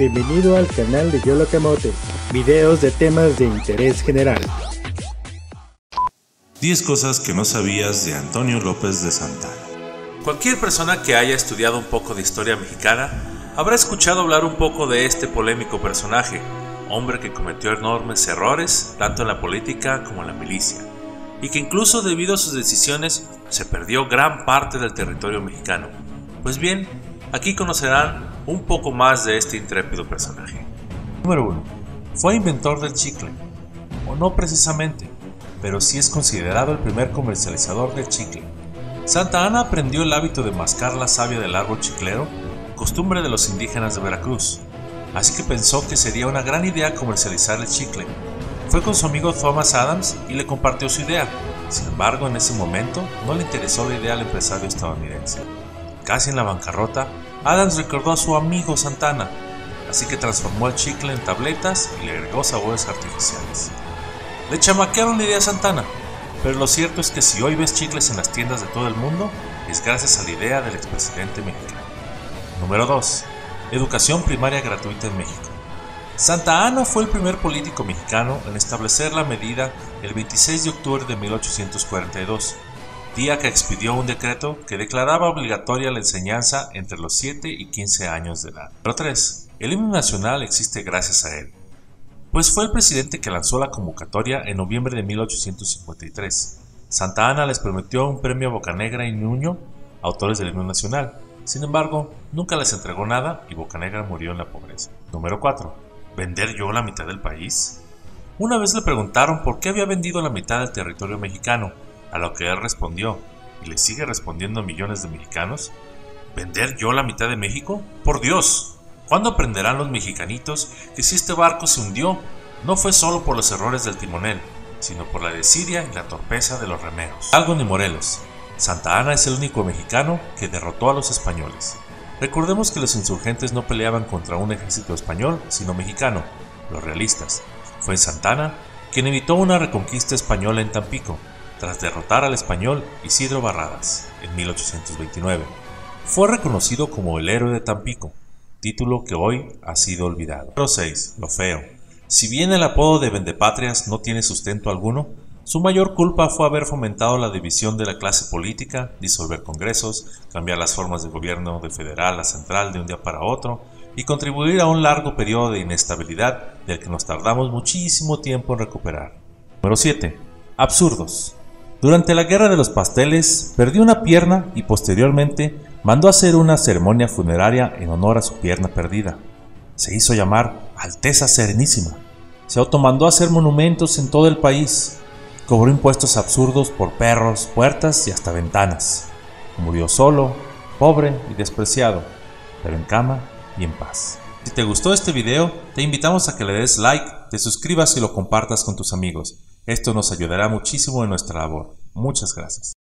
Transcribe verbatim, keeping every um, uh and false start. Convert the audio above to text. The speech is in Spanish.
Bienvenido al canal de Yolo Camote, videos de temas de interés general. diez cosas que no sabías de Antonio López de Santana. Cualquier persona que haya estudiado un poco de historia mexicana habrá escuchado hablar un poco de este polémico personaje, hombre que cometió enormes errores tanto en la política como en la milicia, y que incluso debido a sus decisiones se perdió gran parte del territorio mexicano. Pues bien, aquí conocerán un poco más de este intrépido personaje. Número uno. Fue inventor del chicle, o no precisamente, pero sí es considerado el primer comercializador del chicle. Santa Anna aprendió el hábito de mascar la savia del árbol chiclero, costumbre de los indígenas de Veracruz, así que pensó que sería una gran idea comercializar el chicle. Fue con su amigo Thomas Adams y le compartió su idea. Sin embargo, en ese momento no le interesó la idea al empresario estadounidense. Casi en la bancarrota, Adams recordó a su amigo Santa Anna, así que transformó el chicle en tabletas y le agregó sabores artificiales. Le chamaquearon la idea a Santa Anna, pero lo cierto es que si hoy ves chicles en las tiendas de todo el mundo, es gracias a la idea del expresidente mexicano. Número dos. Educación primaria gratuita en México. Santa Anna fue el primer político mexicano en establecer la medida el veintiséis de octubre de mil ochocientos cuarenta y dos, día que expidió un decreto que declaraba obligatoria la enseñanza entre los siete y quince años de edad. Número tres. El himno nacional existe gracias a él, pues fue el presidente que lanzó la convocatoria en noviembre de mil ochocientos cincuenta y tres. Santa Anna les prometió un premio a Bocanegra y Nuño, autores del himno nacional. Sin embargo, nunca les entregó nada y Bocanegra murió en la pobreza. Número cuatro. ¿Vender yo la mitad del país? Una vez le preguntaron por qué había vendido la mitad del territorio mexicano, a lo que él respondió, y le sigue respondiendo a millones de mexicanos: ¿vender yo la mitad de México? ¡Por Dios! ¿Cuándo aprenderán los mexicanitos que si este barco se hundió, no fue solo por los errores del timonel, sino por la desidia y la torpeza de los remeros? Hidalgo ni Morelos. Santa Anna es el único mexicano que derrotó a los españoles. Recordemos que los insurgentes no peleaban contra un ejército español, sino mexicano, los realistas. Fue Santa Anna quien evitó una reconquista española en Tampico, tras derrotar al español Isidro Barradas en mil ochocientos veintinueve. Fue reconocido como el héroe de Tampico, título que hoy ha sido olvidado. Número seis. Lo feo. Si bien el apodo de vendepatrias no tiene sustento alguno, su mayor culpa fue haber fomentado la división de la clase política, disolver congresos, cambiar las formas de gobierno de federal a central de un día para otro y contribuir a un largo periodo de inestabilidad del que nos tardamos muchísimo tiempo en recuperar. Número siete. Absurdos. Durante la Guerra de los Pasteles perdió una pierna y posteriormente mandó hacer una ceremonia funeraria en honor a su pierna perdida. Se hizo llamar Alteza Serenísima. Se automandó a hacer monumentos en todo el país. Cobró impuestos absurdos por perros, puertas y hasta ventanas. Murió solo, pobre y despreciado, pero en cama y en paz. Si te gustó este video, te invitamos a que le des like, te suscribas y lo compartas con tus amigos. Esto nos ayudará muchísimo en nuestra labor. Muchas gracias.